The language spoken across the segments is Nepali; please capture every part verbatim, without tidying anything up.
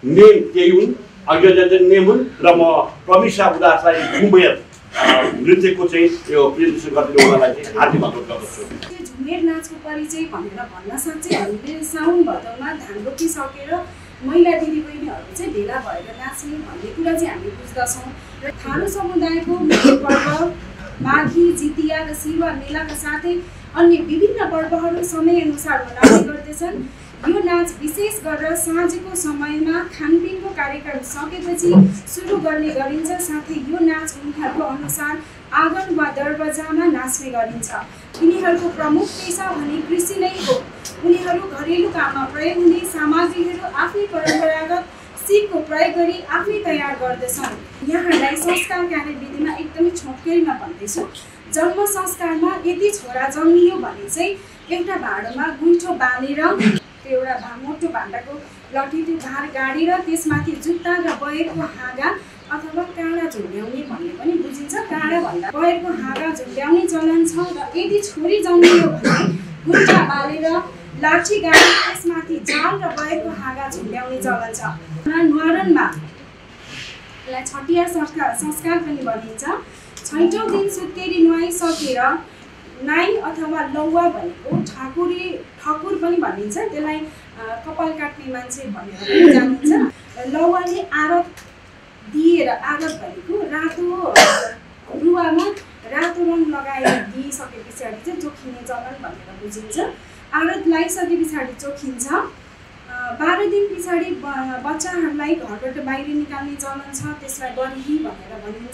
नेम केही हुन्, अग्रजन नेम हुन् र म प्रमिसा उदासलाई घुमेर नृत्यको चाहिँ यो प्रेजेन्टेसन गरिदिनु उहाँलाई चाहिँ हार्दिक अनुरोध गर्दछु। झुमेर नाचको परिचय भनेर भन्न सक्छ हामीले साउन भदौमा धान रोपिसकेर महिला दिदीबहिनीहरू चाहिँ भेला भएर नाच्ने भन्ने कुरा चाहिँ हामीले बुझ्दछौँ र थारू समुदायको मुख्य पर्व माघी, जितिया र सिरुवा मेलाका साथै अन्य विभिन्न पर्वहरू समयअनुसार मनाउने गर्दछन्। यो नाच विशेष गरेर साँझको समयमा खानपिनको कार्यक्रम सकेपछि सुरु गर्ने गरिन्छ। साथै यो नाच उनीहरूको अनुसार आँगन वा दरवाजामा नाच्ने गरिन्छ। यिनीहरूको प्रमुख पेसा भने कृषि नै हो। उनीहरू घरेलु काममा प्रयोग हुने सामग्रीहरू आफ्नै परम्परागत सिपको प्रयोग गरी आफै तयार गर्दछन्। यहाँलाई संस्कार कार्यविधिमा एकदमै छोटकरीमा भन्दैछु। जन्म संस्कारमा यदि छोरा जन्मियो भने चाहिँ एउटा भाँडोमा गुइठो बालेर त्यो एउटा मोटो भाँडाको लठी त्यो भार गाडेर त्यसमाथि जुत्ता र बयरको हाँगा अथवा काँडा झुन्ड्याउने भन्ने पनि बुझिन्छ। काँडा भन्दा बयरको हाँगा झुन्ड्याउने चलन छ र यदि छोरी जन्मियो भने गुइठा बालेर लाठी गाडी त्यसमाथि जाल र बयरको हाँगा झुन्ड्याउने चलन छ। न्वारनमा यसलाई छटिया संस्कार संस्कार पनि भनिन्छ। छैटौँ दिन सुत्केरी नुहाइसकेर नाई अथवा लौवा भनेको ठाकुरी ठकुर पनि भनिन्छ, त्यसलाई कपाल काट्ने मान्छे भनेर पनि जानिन्छ। लौवाले आरत दिएर, आरत भनेको रातो रुवामा रातो रङ लगाएर दिइसके पछाडि चाहिँ चोखिने चलन भनेर बुझिन्छ। आरत लगाइसके पछाडि चोखिन्छ। बाह्र दिन पछाडि बच्चाहरूलाई घरबाट बाहिर निकाल्ने चलन छ, त्यसलाई बरिही भनेर भनिन्छ।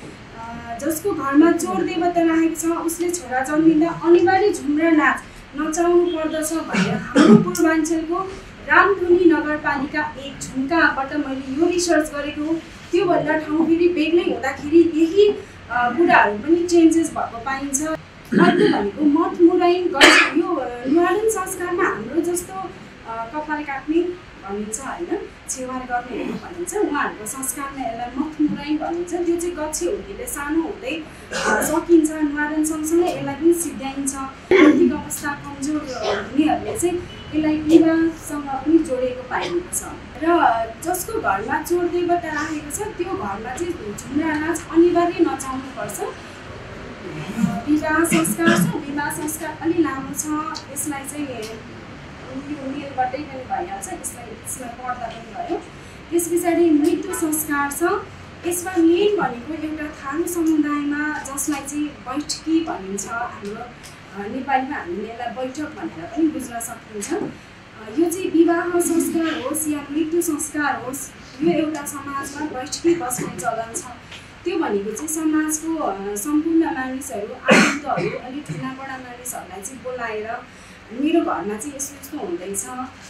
जसको घरमा चोर देवता राखेको छ उसले छोरा जन्मिँदा अनिवार्य झुम्रा नाच नचाउनु पर्दछ भनेर हाम्रो पूर्वाञ्चलको रामधुनी नगरपालिका एक झुम्काबाट मैले यो रिसर्च गरेको हो। त्योभन्दा ठाउँ फेरि बेग्लै हुँदाखेरि यही कुराहरू पनि चेन्जेस भएको पाइन्छ। अर्को भनेको मठ मुराइन गर्छ। यो न्वारन संस्कारमा हाम्रो जस्तो कपाल काट्ने भनिन्छ होइन, छेवार गर्नेहरू भनिन्छ, उहाँहरूको संस्कारमा यसलाई मठ मुराइन भनिन्छ। त्यो चाहिँ गच्छे हुँदै सानो हुँदै सकिन्छ। न्वारन सँगसँगै यसलाई पनि सिद्ध्याइन्छ। आर्थिक अवस्था कमजोर हुनेहरूले चाहिँ यसलाई विवाहसँग पनि जोडेको पाइएको छ र जसको घरमा चोर देवता राखेको छ त्यो घरमा चाहिँ झुम्रा नाच अनिवार्य नचाउनुपर्छ। विवाह संस्कार छ। विवाह संस्कार अलि लामो छ। यसलाई चाहिँ यो मेलबाटै पनि भइहाल्छ, यसलाई यसमा पढ्दा पनि भयो। त्यस पछाडि मृत्यु संस्कार छ। यसमा मेन भनेको एउटा थारू समुदायमा जसलाई चाहिँ बैठकी भनिन्छ, हाम्रो नेपालीमा हामीले यसलाई बैठक भनेर पनि बुझ्न सकिन्छ। यो चाहिँ विवाह संस्कार होस् या मृत्यु संस्कार होस्, यो एउटा समाजमा बैठकी बस्ने चलन छ। त्यो भनेको चाहिँ समाजको सम्पूर्ण मानिसहरू, आफन्तहरू, अलिक ठुला बडा मानिसहरूलाई चाहिँ बोलाएर मेरो घरमा चाहिँ यस्तो यस्तो हुँदैछ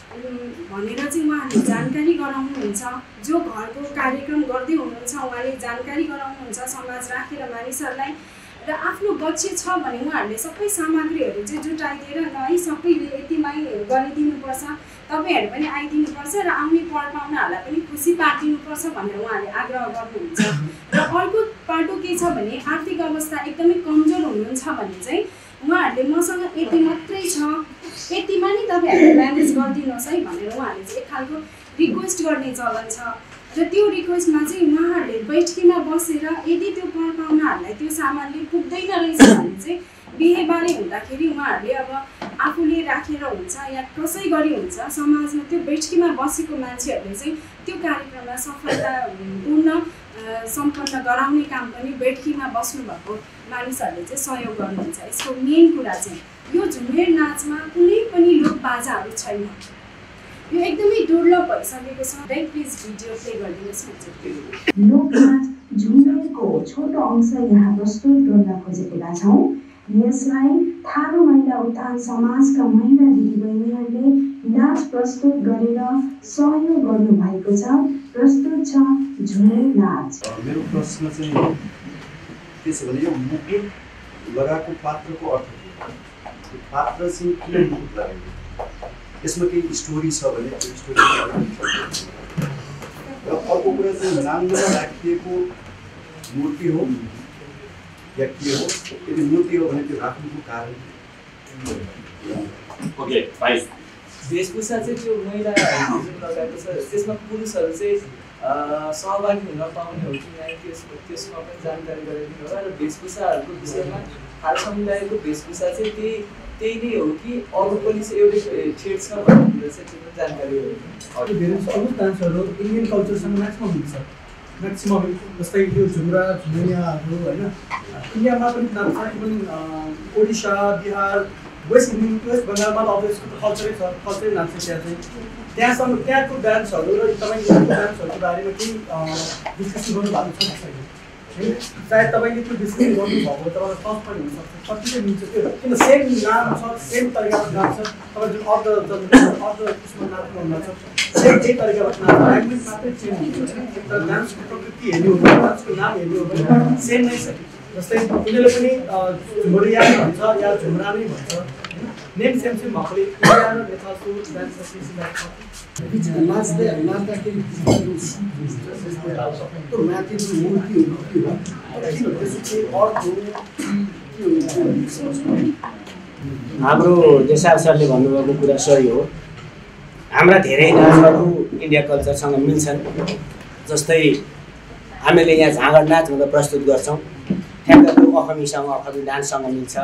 भनेर चाहिँ उहाँहरूले जानकारी गराउनुहुन्छ। जो घरको कार्यक्रम गर्दै हुनुहुन्छ उहाँले जानकारी गराउनुहुन्छ समाज राखेर मानिसहरूलाई। र आफ्नो गच्छे छ भने उहाँहरूले सबै सामग्रीहरू चाहिँ जुटाइदिएर न है सबैले यतिमै गरिदिनुपर्छ, तपाईँहरू पनि आइदिनुपर्छ र आउने पर पाहुनाहरूलाई पनि खुसी पारिदिनुपर्छ भनेर उहाँहरूले आग्रह गर्नुहुन्छ। र अर्को पाटो के छ भने आर्थिक अवस्था एकदमै कमजोर हुनुहुन्छ भने चाहिँ उहाँहरूले मसँग यति मात्रै छ, यतिमा नि तपाईँहरूले म्यानेज गरिदिनुहोस् है भनेर उहाँहरूले चाहिँ एक खालको रिक्वेस्ट गर्ने चलन छ। र त्यो रिक्वेस्टमा चाहिँ उहाँहरूले बैठकीमा बसेर यदि त्यो पर पाहुनाहरूलाई त्यो सामानले पुग्दैन रहेछ भने चाहिँ बिहेबारे हुँदाखेरि उहाँहरूले अब आफूले राखेर हुन्छ या कसै गरी हुन्छ समाजमा त्यो बैठकीमा बसेको मान्छेहरूले चाहिँ त्यो कार्यक्रमलाई सफलतापूर्ण सम्पन्न गराउने काम पनि बैठकीमा बस्नुभएको मानिसहरूले चाहिँ सहयोग गर्नुहुन्छ। यसको मेन कुरा चाहिँ यो झुमेर नाचमा कुनै पनि लोकबाजाहरू छैन। यो एकदमै दुर्लभ भइसकेको छ। राइट प्लिज भिडियो प्ले गरिदिनुहोस् न। लोकनाच झुमेरको छोटो अंश यहाँ प्रस्तुत गर्न खोजेका छौँ। यसलाई थारू महिला उत्थान समाजका महिला दिदीबहिनीहरूले नाच प्रस्तुत गरेर सहयोग गर्नुभएको छ। प्रस्तुत छ झुमेर नाच। मेरो प्रश्न चाहिँ के छ भने यो मुकुट लगाएको पात्रको अर्थ के? पात्र चाहिँ किन मुकुट लगाएको? यसमा केही स्टोरी छ भने त्यो स्टोरी र अर्को कुरा चाहिँ नाङ्गोमा राखिएको मूर्ति हो या के हो? यदि मूर्ति हो भने त्यो राख्नुको कारण? ओके भाइ, वेशभूषा चाहिँ त्यो महिलाहरूले जुन लगाएको छ त्यसमा पुरुषहरू चाहिँ सहभागी हुन पाउने हो कि यहाँ त्यसको त्यसमा पनि जानकारी गराइदिनु होला। र वेशभूषाहरूको विषयमा थारू समुदायको वेशभूषा चाहिँ त्यही त्यही नै हो कि अरू पनि चाहिँ एउटै छेड छ भन्ने कुरा चाहिँ त्यो पनि जानकारी हो। धेरै अरू डान्सहरू इन्डियन कल्चरसँग म्याक्सिमम हुन्छ म्याक्सिमम जस्तै यो झुम्रा झुमेलियाहरू होइन इन्डियामा पनि डान्स छ। Even Odisha Bihar West West बङ्गालमा त अब यसको कल्चरै छ कल्चरै डान्स त्यहाँ चाहिँ त्यहाँसम्म त्यहाँको डान्सहरू र तपाईँको डान्सहरूको बारेमा केही डिस्कसन गर्नुभएको छ छैन सायद तपाईँले त्यो डिस्कसन गर्नुभएको तपाईँलाई टफ पनि हुनसक्छ कतिले मिल्छ त्यो किन सेम नाम छ सेम तरिकाको डान्स छ तपाईँ जुन अर्ध अर्ध उसमा नाच्नु हुनुहुन्छ सेम त्यही तरिकाबाट नाच्छ ल्याङ्ग्वेज मात्रै चेन्ज हुन्छ तर डान्सको प्रकृति हेर्नु हो भने डान्सको नाम हेर्नु हो भने सेम नै छ। जस्तै उनीहरूले पनि झुमरिया भन्छ या झुमरा नै भन्छ नेम सेम सेम भएकोले इन्डिया र नेपालको डान्स नाच्दै नाच्दाखेरि त्यो माथि मूर्तिहरू के हो किन त्यसपछि अर्थ हाम्रो देसाल सरले भन्नुभएको कुरा सही हो। हाम्रा धेरै नाचहरू इन्डिया कल्चरसँग मिल्छन्। जस्तै हामीले यहाँ झाँगड नाच भनेर प्रस्तुत गर्छौँ ठ्याक्क त्यो अखमीसँग अखमी डान्ससँग मिल्छ।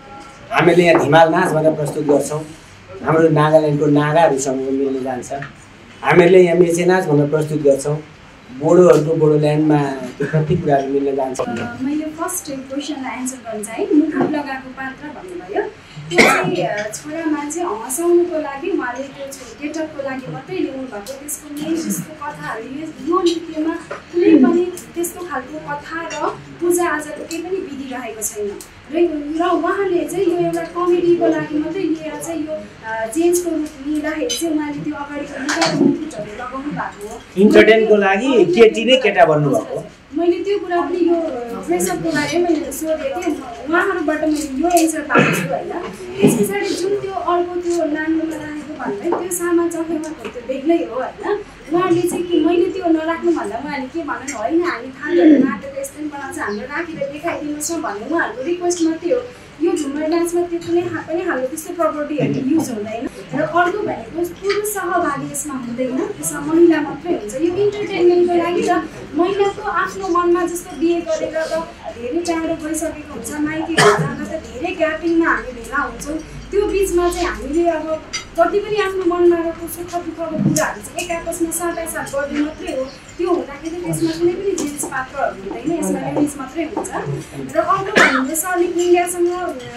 हामीले यहाँ धिमाल नाच भनेर प्रस्तुत गर्छौँ हाम्रो नागाल्यान्डको नागाहरूसँग मिल्न जान्छ। हामीले यहाँ मेचे नाच भनेर प्रस्तुत गर्छौँ बोडोहरूको बोडोल्यान्डमा त्यो कति कुराहरू मिल्न जान्छ। मैले फर्स्ट क्वेसनलाई एन्सर गर्न चाहेँ मुकुट लगाएको पात्र भन्नुभयो त्यो चाहिँ छोरा मान्छे हँसाउनुको लागि उहाँले त्यो गेटअपको लागि मात्रै ल्याउनु भएको त्यसको मेन त्यस्तो कथाहरू यो नृत्यमा कुनै पनि त्यस्तो खालको कथा र पूजाआजाको केही पनि विधि रहेको छैन र र उहाँले चाहिँ यो एउटा कमेडीको लागि मात्रै लिएर चाहिँ यो चेन्जको रूप लिँदाखेरि चाहिँ उहाँले त्यो अगाडिको लुगा र मुकुटहरू लगाउनु भएको हो। इन्टरटेनको लागि केटी नै केटा बन्नुभएको। मैले त्यो कुरा पनि यो प्रेसअपको बारेमा मैले सोधेको थिएँ उहाँहरूबाट मैले यो एन्सर पाएको छु होइन। त्यस पछाडि जुन त्यो अर्को त्यो नानीमा राखेको भन्दै त्यो सामा चखेमाको त्यो बेग्लै हो होइन। उहाँले चाहिँ कि मैले त्यो नराख्नु भन्दा उहाँले के भन्नु होइन हामी थालहरू नाटेर यस्तै बनाउँछ हाम्रो राखेर देखाइदिनुहोस् न भन्ने उहाँहरूको रिक्वेस्ट मात्रै हो। यो झुमर डान्समा त्यो कुनै पनि खालको त्यस्तो प्रपर्टीहरू युज हुँदैन र अर्को भनेको पुरुष सहभागी यसमा हुँदैन त्यसमा महिला मात्रै हुन्छ। यो इन्टरटेनमेन्टको लागि र महिलाको आफ्नो मनमा जस्तो बिहे गरेर त धेरै टाढो गइसकेको हुन्छ माइती घरमा त धेरै ग्यापिङमा हामी भेला हुन्छौँ त्यो बिचमा चाहिँ हामीले अब जति पनि आफ्नो मनमा रहेको सुख दुःखको कुराहरू चाहिँ एक आपसमा साटासाट गर्ने मात्रै हो। त्यो हुँदाखेरि त्यसमा कुनै पनि जेन्ट्स पात्रहरू हुँदैन यसमा लेडिज मात्रै हुन्छ। र अर्को भन्नु सरले इन्डियासँग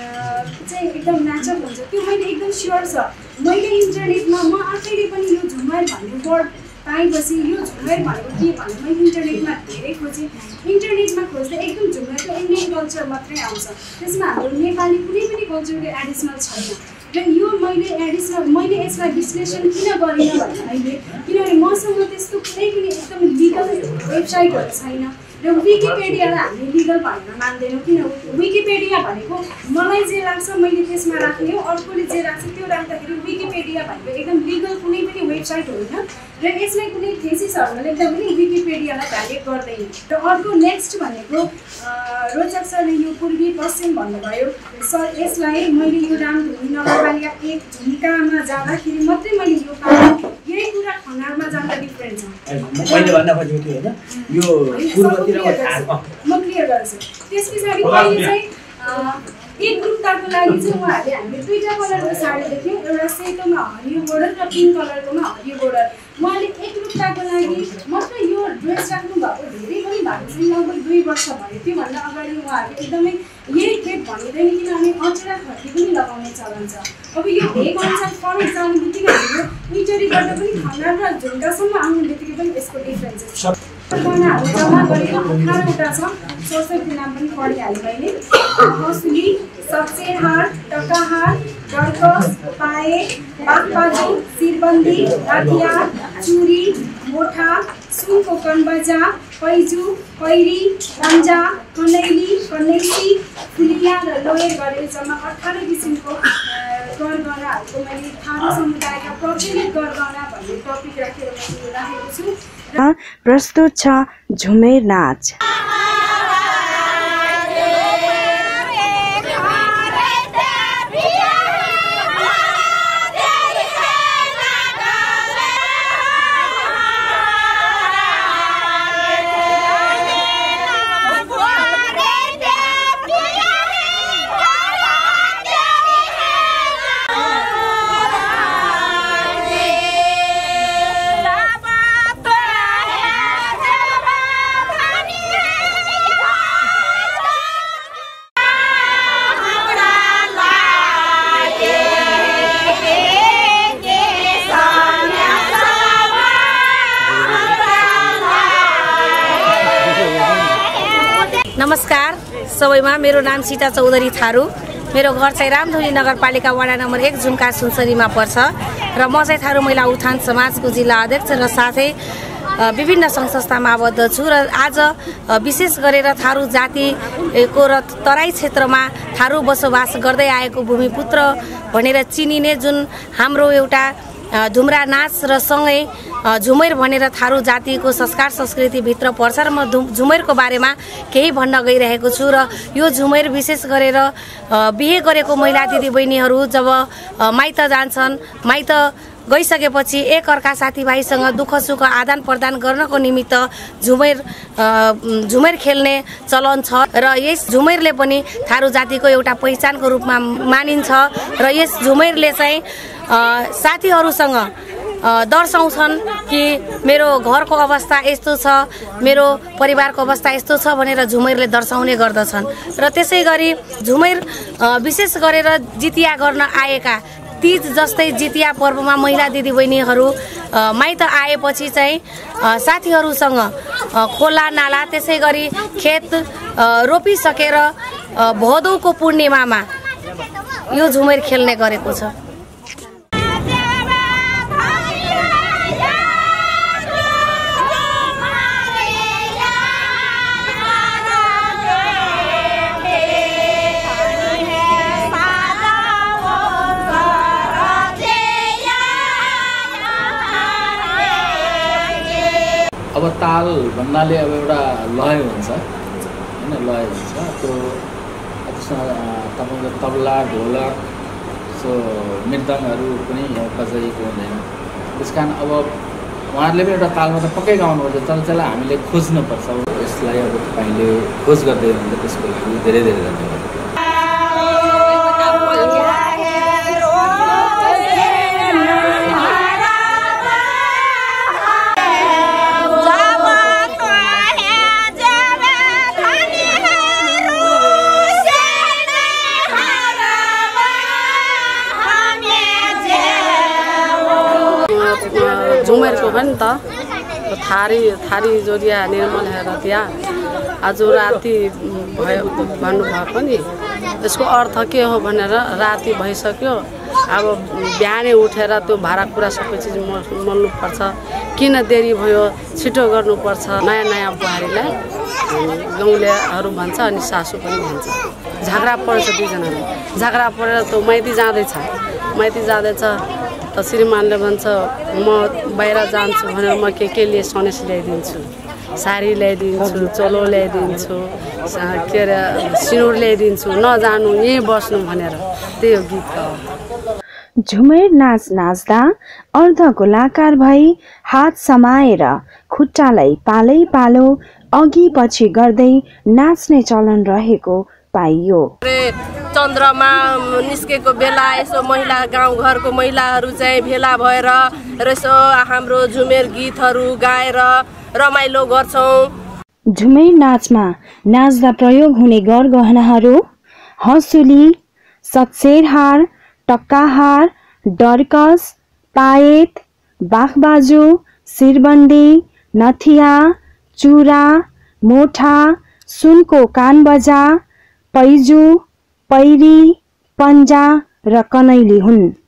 चाहिँ एकदम म्याचअप हुन्छ त्यो मैले एकदम स्योर छ। मैले इन्टरनेटमा म आफैले पनि यो झुमर भन्ने वर्ड पाएपछि यो झुमर भनेको के भन्ने मैले इन्टरनेटमा धेरै खोजेँ। इन्टरनेटमा खोज्दा एकदम झुमरको इन्डियन कल्चर मात्रै आउँछ त्यसमा हाम्रो नेपाली कुनै पनि कल्चरको एडिसनल छैन। र यो मैले एडिसनल मैले यसलाई विश्लेषण किन गरिनँ भन्दाखेरि किनभने मसँग त्यस्तो कुनै पनि एकदम लिगल वेबसाइटहरू छैन र विकिपेडियालाई हामीले लिगल भनेर मान्दैनौँ। किन विकिपेडिया भनेको मलाई जे लाग्छ मैले त्यसमा राख्ने हो अर्कोले जे राख्छ त्यो राख्दाखेरि विकिपेडिया भनेको एकदम लिगल कुनै पनि वेबसाइट होइन र यसलाई कुनै थेसिसहरूले लेख्दा पनि विकिपेडियालाई भ्यालिड गर्दैन। र अर्को नेक्स्ट भनेको रोचक सरले यो पूर्वी पश्चिम भन्नुभयो सर यसलाई मैले यो रामधुनी नगरपालिका एक भूमिकामा जाँदाखेरि मात्रै मैले यो पाएँ यही कुरा खनारमा जाँदा डिफ्रेन्ट छ। मैले भन्न खोजेको थियो होइन यो पूर्वतिर म क्लियर गर्छु। त्यस पछाडि मैले चाहिँ एक ग्रुपताको लागि चाहिँ उहाँहरूले हामीले दुईवटा कलरको साडी देख्यौँ एउटा सेतोमा हरियो बोर्डर र पिङ्क कलरकोमा हरियो बोर्डर। उहाँले एक ग्रुपताको लागि मात्र यो ड्रेस राख्नु भएको धेरै पनि भएको चाहिँ लगभग दुई वर्ष भयो। त्योभन्दा अगाडि उहाँहरूले एकदमै यही खेप भनिँदैन किनभने अचरा खर्ती पनि लगाउने चलन छ। अब यो भेग अनुसार फरक जाने बित्तिकै हाम्रो इन्टरीबाट पनि खनाल र झुम्कासम्म आउने बित्तिकै पनि यसको डिफ्रेन्सेस छ। गहनाहरू जम्मा गरेर अठारवटा छ सरस्वती नाम पनि पढिहालेँ मैले हँसुली सक्सेरहार टकाहार डर्कस पाए बागपाजु शिरबन्दी राखियार चुरी मोठा सुनको कनबजा पैजु पैरी पन्जा कनैली कनैसी फुलिया र लोयर गरेर जम्मा अठार किसिमको गरगहनाहरूको मैले थारू समुदायका प्रचलित गरगहना भन्ने टपिक राखेर मैले राखेको छु। प्रस्तुत छ झुमेर नाच। नमस्कार सबैमा, मेरो नाम सीता चौधरी थारू। मेरो घर चाहिँ रामधुली नगरपालिका वडा नम्बर एक झुम्का सुनसरीमा पर्छ र म चाहिँ थारू महिला उत्थान समाजको जिल्ला अध्यक्ष र साथै विभिन्न सङ्घ संस्थामा आबद्ध छु र आज विशेष गरेर थारू जातिको र तराई क्षेत्रमा थारू बसोबास गर्दै आएको भूमिपुत्र भनेर चिनिने जुन हाम्रो एउटा धुम्रा नाच र सँगै झुमैर भनेर थारू जातिको संस्कार संस्कृतिभित्र पर्छ र म झुमैरको बारेमा केही भन्न गइरहेको छु। र यो झुमैर विशेष गरेर बिहे गरेको महिला दिदीबहिनीहरू जब माइत जान्छन्, माइत गइसकेपछि एक अर्का साथीभाइसँग दुःख सुख आदान प्रदान गर्नको निमित्त झुमैर झुमैर खेल्ने चलन छ र यस झुमैरले पनि थारू जातिको एउटा पहिचानको रूपमा मानिन्छ र यस झुमैरले चाहिँ साथीहरूसँग दर्शाउँछन् कि मेरो घरको अवस्था यस्तो छ, मेरो परिवारको अवस्था यस्तो छ भनेर झुमैरले दर्शाउने गर्दछन्। र त्यसै गरी झुमैर विशेष गरेर जितिया गर्न आएका तीज जस्तै जितिया पर्वमा महिला दिदीबहिनीहरू माइत आएपछि चाहिँ साथीहरूसँग खोला नाला त्यसै गरी खेत रोपिसकेर भदौको पूर्णिमामा यो झुमैर खेल्ने गरेको छ। अब ताल भन्नाले अब एउटा लय हुन्छ हैन, लय हुन्छ त्यो त्यसमा तपाईँको तबला ढोलक सो मृदङ्गहरू पनि बजाइएको हुँदैन। त्यस कारण अब उहाँहरूले पनि एउटा तालमा त पक्कै गाउनुपर्छ, तर त्यसलाई हामीले खोज्नुपर्छ। यसलाई अब तपाईँले खोज गर्दै हुनुहुन्छ, त्यसको लागि धेरै धेरै धन्यवाद। झुमैरको पनि त थारी थारी जोडिया निर्मल हेर त्यहाँ आज राति भयो भन्नुभयो पनि यसको अर्थ के हो भनेर राति भइसक्यो, अब बिहानै उठेर त्यो भाँडा कुरा सबै चिज मोल्नुपर्छ, किन देरी भयो छिटो गर्नुपर्छ। नयाँ नयाँ बुहारीलाई गाउँलेहरू भन्छ अनि सासू पनि भन्छ। झगडा पर्छ दुईजनाले, झगडा परेर त्यो माइती जाँदैछ माइती जाँदैछ त श्रीमानले भन्छ म बाहिर जान्छु भनेर म के के लिए सनेस ल्याइदिन्छु, साडी ल्याइदिन्छु, चोलो ल्याइदिन्छु, के अरे सिनुर ल्याइदिन्छु, नजानु यहीँ बस्नु भनेर। त्यही हो गीत हो। झुमैर नाच नाच्दा अर्ध गोलाकार भई हात समाएर खुट्टालाई पालै पालो अघि पछि गर्दै नाच्ने चलन रहेको पाइयो। चन्द्रमा निस्केको बेला यसो महिला गाउँघरको महिलाहरू चाहिँ भेला भएर यसो हाम्रो झुमैर गीतहरू गाएर रमाइलो गर्छौँ। झुमैर नाचमा नाच्दा प्रयोग हुने गरगहनाहरू हँसुली, सक्सेरहार, टक्काहार, डर्कस, पायत, बाखबाजु, शिरबन्दी, नथिया, चुरा, मोठा, सुनको कानबजा, पैजु, पैरी, पन्जा र कनैली हुन्।